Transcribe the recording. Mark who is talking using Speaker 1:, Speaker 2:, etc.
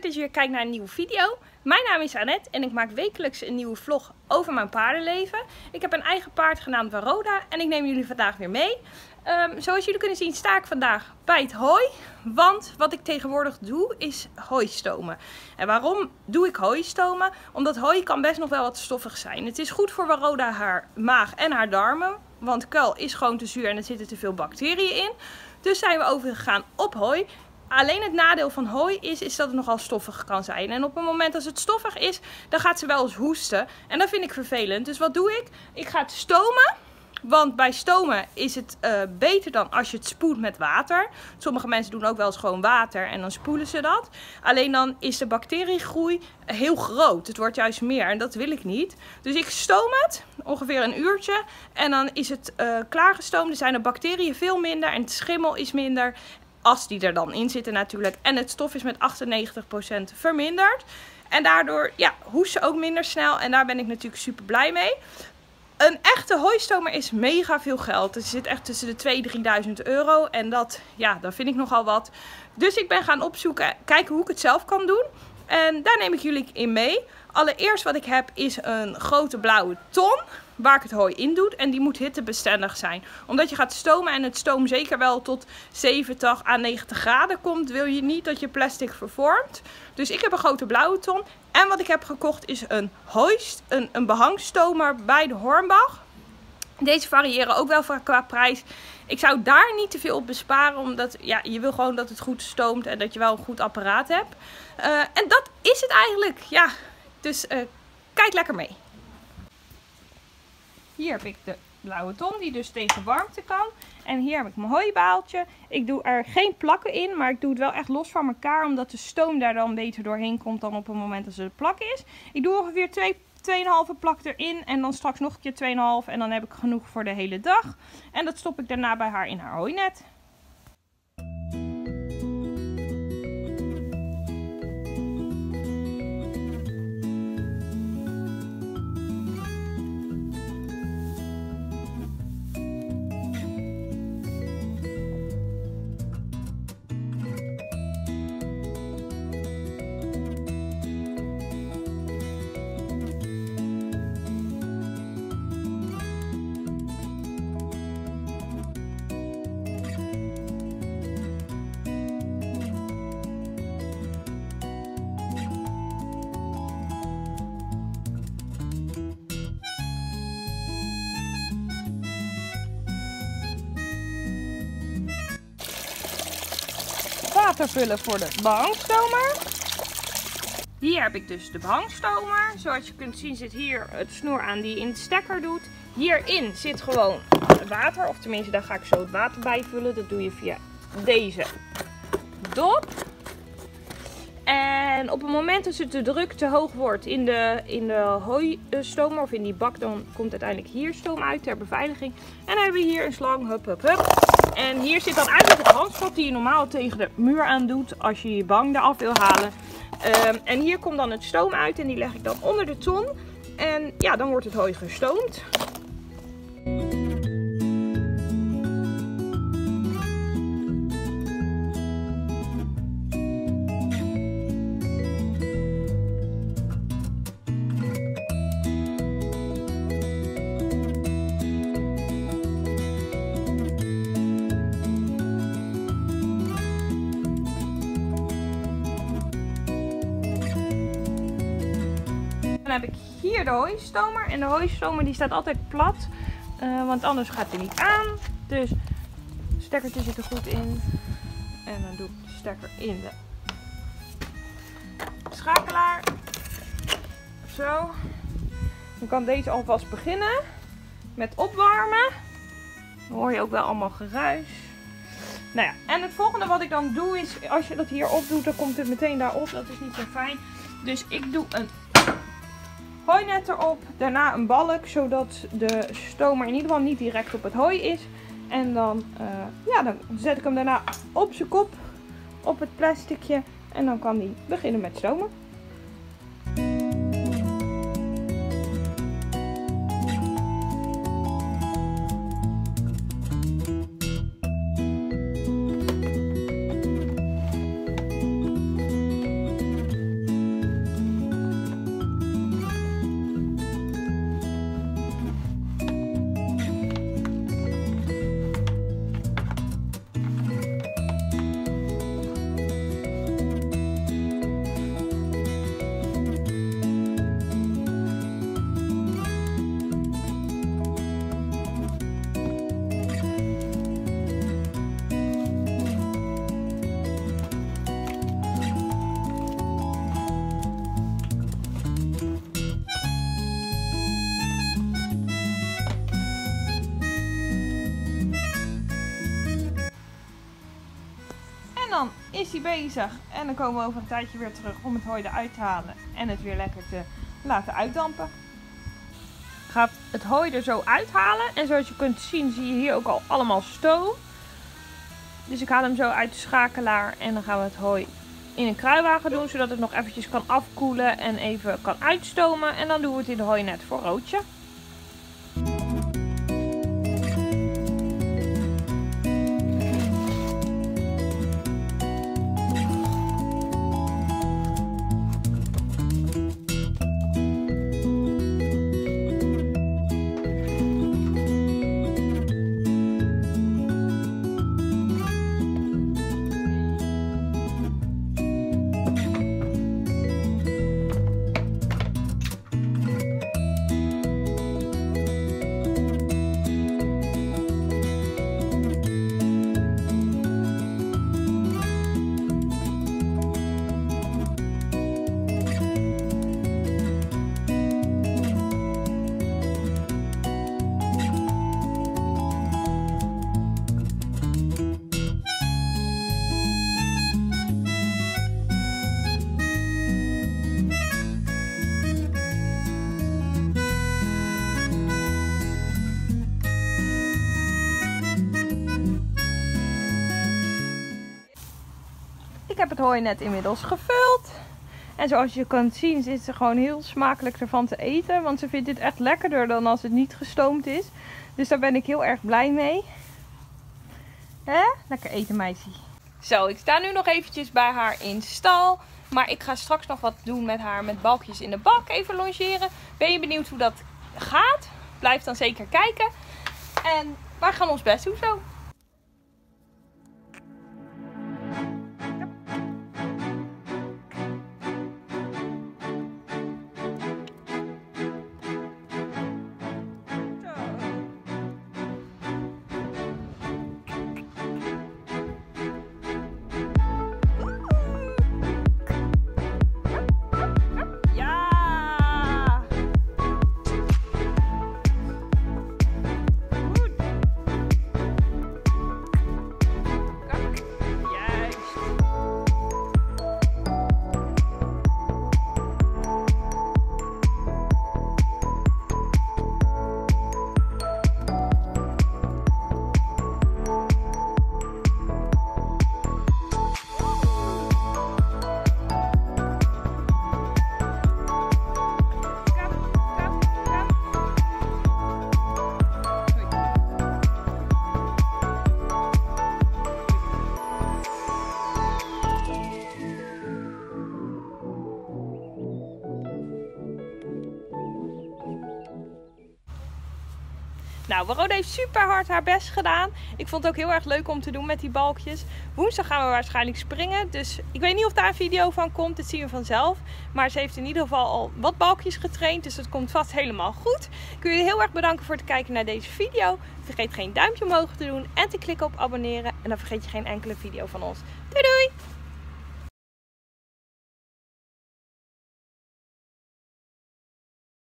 Speaker 1: leuk dat je weer kijkt naar een nieuwe video. Mijn naam is Annette en ik maak wekelijks een nieuwe vlog over mijn paardenleven. Ik heb een eigen paard genaamd Waroda en ik neem jullie vandaag weer mee. Zoals jullie kunnen zien sta ik vandaag bij het hooi, want wat ik tegenwoordig doe is hooistomen. En waarom doe ik hooistomen? Omdat hooi kan best nog wel wat stoffig zijn. Het is goed voor Waroda haar maag en haar darmen, want kuil is gewoon te zuur en er zitten te veel bacteriën in. Dus zijn we overgegaan op hooi. Alleen het nadeel van hooi is dat het nogal stoffig kan zijn. En op het moment dat het stoffig is, dan gaat ze wel eens hoesten. En dat vind ik vervelend. Dus wat doe ik? Ik ga het stomen. Want bij stomen is het beter dan als je het spoelt met water. Sommige mensen doen ook wel eens gewoon water en dan spoelen ze dat. Alleen dan is de bacteriegroei heel groot. Het wordt juist meer en dat wil ik niet. Dus ik stoom het ongeveer een uurtje. En dan is het klaargestoomd. Er zijn de bacteriën veel minder en het schimmel is minder. Als die er dan in zitten natuurlijk. En het stof is met 98% verminderd. En daardoor hoest ze ook minder snel. En daar ben ik natuurlijk super blij mee. Een echte hooistomer is mega veel geld. Het zit echt tussen de 2.000 en 3.000 euro. En dat vind ik nogal wat. Dus ik ben gaan opzoeken, kijken hoe ik het zelf kan doen. En daar neem ik jullie in mee. Allereerst wat ik heb is een grote blauwe ton. Waar ik het hooi in doe. En die moet hittebestendig zijn. Omdat je gaat stomen en het stoom zeker wel tot 70 à 90 graden komt. Wil je niet dat je plastic vervormt. Dus ik heb een grote blauwe ton. En wat ik heb gekocht is een behangstomer bij de Hornbach. Deze variëren ook wel qua prijs. Ik zou daar niet te veel op besparen. Omdat je wil gewoon dat het goed stoomt. En dat je wel een goed apparaat hebt. En dat is het eigenlijk. Ja, dus kijk lekker mee. Hier heb ik de blauwe ton die dus tegen warmte kan. En hier heb ik mijn hooibaaltje. Ik doe er geen plakken in, maar ik doe het wel echt los van elkaar. Omdat de stoom daar dan beter doorheen komt dan op het moment dat er plak is. Ik doe ongeveer 2,5 plak erin en dan straks nog een keer 2,5. En dan heb ik genoeg voor de hele dag. En dat stop ik daarna bij haar in haar hooinet. Water vullen voor de behangstomer. Hier heb ik dus de behangstomer. Zoals je kunt zien zit hier het snoer aan die je in de stekker doet. Hierin zit gewoon water. Of tenminste daar ga ik zo het water bij vullen. Dat doe je via deze dop. En op het moment dat de druk te hoog wordt in de hooistomer of in die bak, dan komt uiteindelijk hier stoom uit ter beveiliging. En dan hebben we hier een slang, hup hup hup. En hier zit dan eigenlijk het handvat die je normaal tegen de muur aan doet als je je bang eraf wil halen. En hier komt dan het stoom uit en die leg ik dan onder de ton. En dan wordt het hooi gestoomd. Dan heb ik hier de hooistomer. En de hooistomer die staat altijd plat. Want anders gaat hij niet aan. Dus het stekkertje zit er goed in. En dan doe ik de stekker in de schakelaar. Zo. Dan kan deze alvast beginnen met opwarmen. Dan hoor je ook wel allemaal geruis. Nou ja, en het volgende wat ik dan doe is, als je dat hier op doet, dan komt het meteen daarop. Dat is niet zo fijn. Dus ik doe een hooinet erop, daarna een balk, zodat de stomer in ieder geval niet direct op het hooi is. En dan, dan zet ik hem daarna op zijn kop, op het plasticje. En dan kan hij beginnen met stomen. dan is hij bezig en dan komen we over een tijdje weer terug om het hooi eruit te halen en het weer lekker te laten uitdampen. Ik ga het hooi er zo uithalen en zoals je kunt zien zie je hier ook al allemaal stoom. Dus ik haal hem zo uit de schakelaar en dan gaan we het hooi in een kruiwagen doen, zodat het nog eventjes kan afkoelen en even kan uitstomen. En dan doen we het in de hooinet voor Roodje. Ik heb het hooinet inmiddels gevuld. En zoals je kunt zien is ze gewoon heel smakelijk ervan te eten. Want ze vindt dit echt lekkerder dan als het niet gestoomd is. Dus daar ben ik heel erg blij mee. Hè? Lekker eten meisje. Zo, ik sta nu nog eventjes bij haar in stal. Maar ik ga straks nog wat doen met haar met balkjes in de bak. Even longeren. Ben je benieuwd hoe dat gaat? Blijf dan zeker kijken. En wij gaan ons best doen zo. Nou, Roda heeft super hard haar best gedaan. Ik vond het ook heel erg leuk om te doen met die balkjes. Woensdag gaan we waarschijnlijk springen. Dus ik weet niet of daar een video van komt. Dat zien we vanzelf. Maar ze heeft in ieder geval al wat balkjes getraind. Dus dat komt vast helemaal goed. Ik wil jullie heel erg bedanken voor het kijken naar deze video. Vergeet geen duimpje omhoog te doen en te klikken op abonneren. En dan vergeet je geen enkele video van ons. Doei doei!